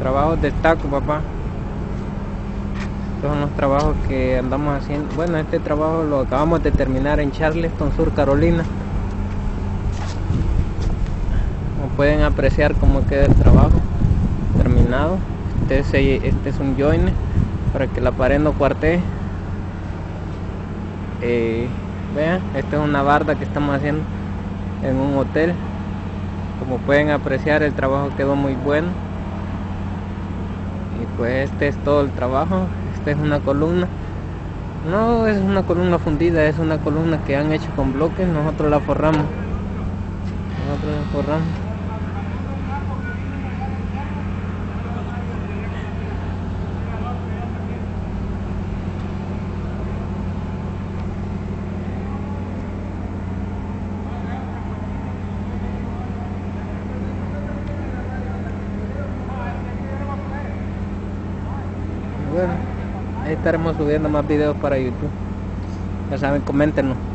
Trabajos de taco, papá. Estos son los trabajos que andamos haciendo. Bueno, este trabajo lo acabamos de terminar en Charleston, Sur Carolina. Como pueden apreciar cómo queda el trabajo terminado. Este es un joiner para que la pared no cuartee. Vean, esta es una barda que estamos haciendo en un hotel. Como pueden apreciar, el trabajo quedó muy bueno. Y pues este es todo el trabajo. Esta es una columna. No es una columna fundida, es una columna que han hecho con bloques. Nosotros la forramos. Bueno, ahí estaremos subiendo más videos para YouTube. Ya saben, coméntenos.